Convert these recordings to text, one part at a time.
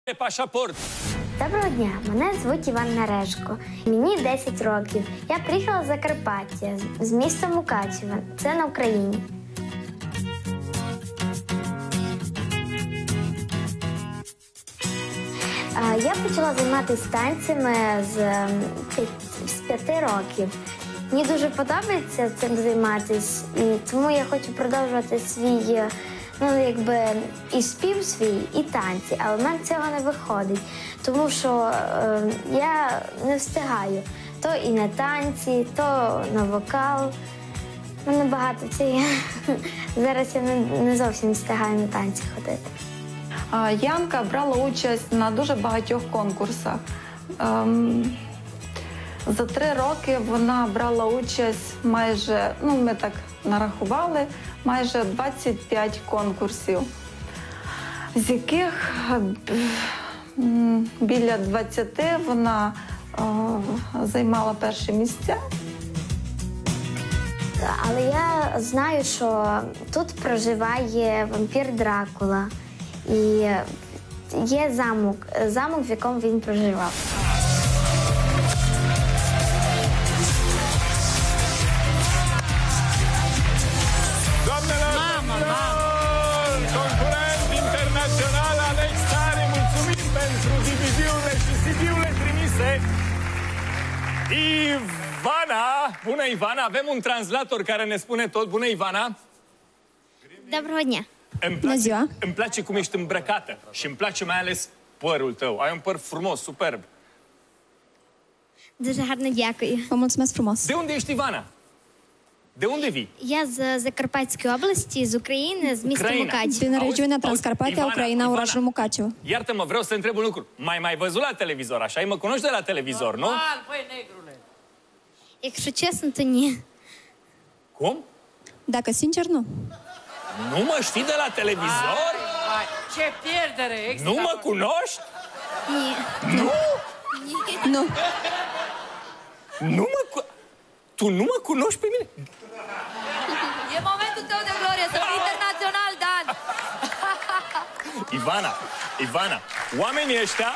Пашапорт. Доброго дня, мене звуть Іван Нарешко. Мені 10 років. Я приїхала з Закарпаття, з міста Мукачево. Це на Україні. Я почала займатися танцями з 5 років. Мені дуже подобається цим займатися, і тому я хочу продовжувати свій, і спів свій, і танці. Але в мене цього не виходить, тому що я не встигаю. То і на танці, то на вокал. У мене багато цього. Зараз я не зовсім встигаю на танці ходити. Янка брала участь на дуже багатьох конкурсах. За 3 роки вона брала участь майже, ми так нарахували, майже 25 конкурсів, з яких біля 20 вона займала перші місця. Але я знаю, що тут проживає вампір Дракула. І є замок, в якому він проживав. Concurent internațional Alex Tare, mulțumim pentru DVD-urile și CD-urile trimise. Ivana! Bună, Ivana! Avem un translator care ne spune tot. Bună, Ivana! Доброго дня. Îmi place cum ești îmbrăcată și îmi place mai ales părul tău. Ai un păr frumos, superb. Дуже гарно дякую. Vă mulțumesc frumos. De unde ești, Ivana? De unde vii? Я з Закарпатської області, з України, з міста Ucraina. Мукачево. Din regiunea Transcarpatia, Ucraina, orașul Mucaciu. Iartă-mă, vreau să întreb un lucru. Mai văzut la televizor, așa? Mă cunoști de la televizor, nu? Якщо чесно, то ні. Cum? Dacă sincer, nu. Nu mă știi de la televizor? Ce pierdere! Nu mă cunoști? Ні. Nu? Nu. Tu nu mă cunoști pe mine? E momentul tău de glorie, să fii internațional, Dan! Ivana, oamenii ăștia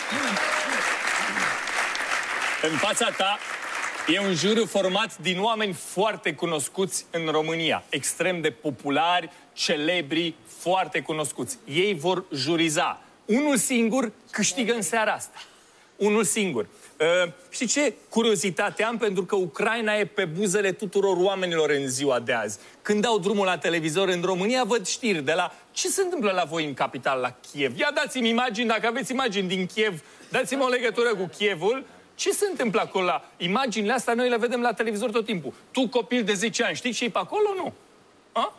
în fața ta e un juriu format din oameni foarte cunoscuți în România, extrem de populari, celebri, foarte cunoscuți. Ei vor juriza. Unul singur câștigă în seara asta. Unul singur. Știi ce curiozitate am? Pentru că Ucraina e pe buzele tuturor oamenilor în ziua de azi. Când dau drumul la televizor în România, văd știri de la... Ce se întâmplă la voi în capital, la Kiev? Ia dați-mi imagini, dacă aveți imagini din Kiev, dați-mi o legătură cu Kievul. Ce se întâmplă acolo? La imaginile astea noi le vedem la televizor tot timpul. Tu, copil de 10 ani, știi ce e pe acolo, nu? A?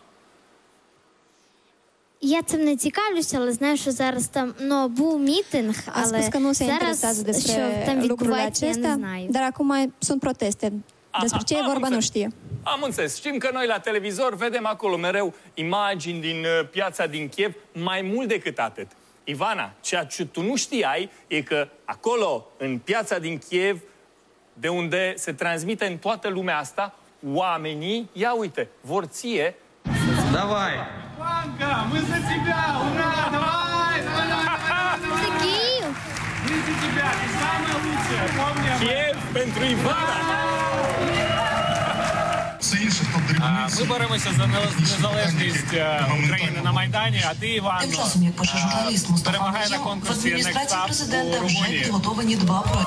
Я цим не цікавлюся, але знаю, що зараз там був мітинг, A spus că nu se interesează зараз, що там despre lucrurile відбувається, я не acestea, знаю. dar acum mai sunt proteste. Despre ce e vorba nu știe. Am înțeles. Știm că noi la televizor vedem acolo mereu imagini din piața din Kiev, mai mult decât atât. Ivana, ceea ce tu nu știai e că acolo, în piața din Kiev, de unde se transmite în toată lumea asta, oamenii, ia uite, vor ție... Давай! Иванка, мы за тебя! Ура! Давай! Це Київ? Мы за тебя! Ты самая лучшая! Помни об этом! Kiev pentru Ivana! Ми боремося за незалежність України на Майдані, а ти, Іван, Тим часом, як пише журналіст Мустафа перемагає на Наєм, в конкурсі адміністрації Next Up президента у вже Румунії. підготовлені 2 проекти.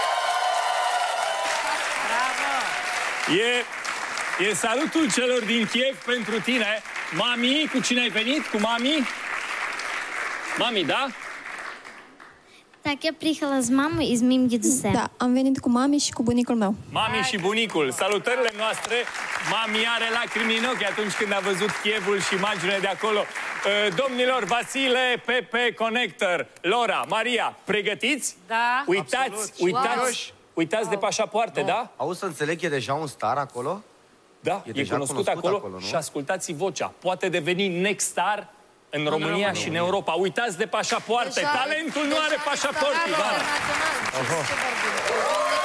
E salutul celor din Kiev pentru tine. Mami, cu cine ai venit? Cu mami? Mami, da? Так, я приїхала з мамою і з моїм дідусем. Da, am venit cu mami și cu bunicul meu. Mami și bunicul. Salutările noastre. Mami are lacrimi în ochi atunci când a văzut Kievul și imaginile de acolo. Domnilor, Vasile, Pepe, Connector, Laura, Maria, pregătiți? Da. Uitați de pașapoarte, da? Auzi să înțeleg, e deja un star acolo? Da, e deja cunoscut acolo nu? și ascultați vocea. Poate deveni next star în România și în Europa. Uitați de pașapoarte. Talentul nu are pașaport, Ivana. Internațional. Ce vorbim?